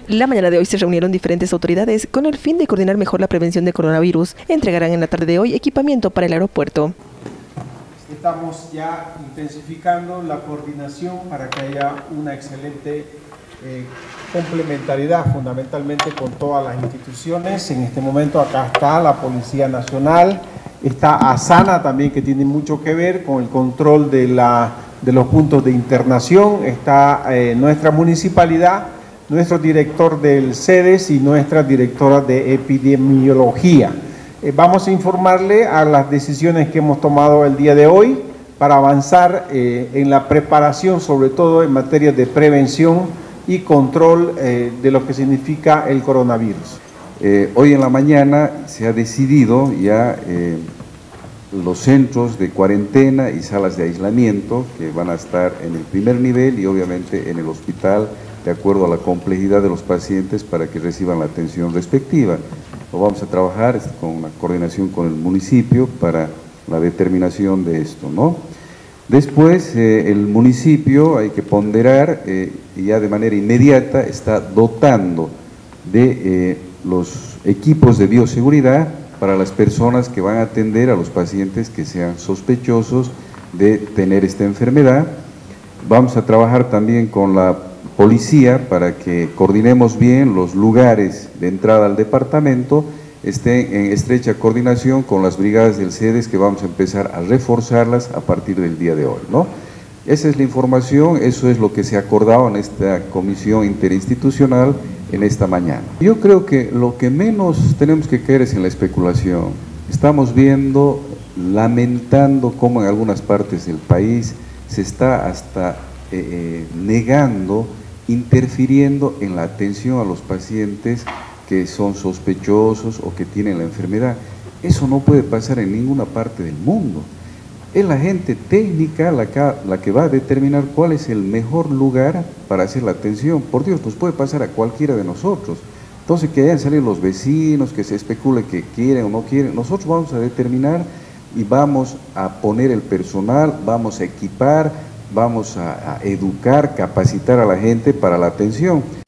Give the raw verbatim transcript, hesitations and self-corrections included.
La mañana de hoy se reunieron diferentes autoridades con el fin de coordinar mejor la prevención del coronavirus. Entregarán en la tarde de hoy equipamiento para el aeropuerto. Estamos ya intensificando la coordinación para que haya una excelente eh, complementariedad fundamentalmente con todas las instituciones. En este momento acá está la Policía Nacional, está ASANA también, que tiene mucho que ver con el control de, la, de los puntos de internación, está eh, nuestra municipalidad, nuestro director del CEDES y nuestra directora de epidemiología. Eh, vamos a informarle a las decisiones que hemos tomado el día de hoy para avanzar eh, en la preparación, sobre todo en materia de prevención y control eh, de lo que significa el coronavirus. Eh, hoy en la mañana se ha decidido ya eh, los centros de cuarentena y salas de aislamiento que van a estar en el primer nivel y obviamente en el hospital de acuerdo a la complejidad de los pacientes para que reciban la atención respectiva. Lo vamos a trabajar con la coordinación con el municipio para la determinación de esto, ¿no? Después, eh, el municipio, hay que ponderar, eh, y ya de manera inmediata está dotando de eh, los equipos de bioseguridad para las personas que van a atender a los pacientes que sean sospechosos de tener esta enfermedad. Vamos a trabajar también con la policía para que coordinemos bien los lugares de entrada al departamento, estén en estrecha coordinación con las brigadas del CEDES que vamos a empezar a reforzarlas a partir del día de hoy, ¿no? Esa es la información, eso es lo que se ha acordado en esta comisión interinstitucional en esta mañana. Yo creo que lo que menos tenemos que caer es en la especulación. Estamos viendo, lamentando cómo en algunas partes del país se está hasta eh, eh, negando, interfiriendo en la atención a los pacientes que son sospechosos o que tienen la enfermedad. Eso no puede pasar en ninguna parte del mundo. Es la gente técnica la que, la que va a determinar cuál es el mejor lugar para hacer la atención. Por Dios, pues puede pasar a cualquiera de nosotros. Entonces, que hayan salido los vecinos, que se especule que quieren o no quieren, nosotros vamos a determinar y vamos a poner el personal, vamos a equipar, vamos a, a educar, capacitar a la gente para la atención.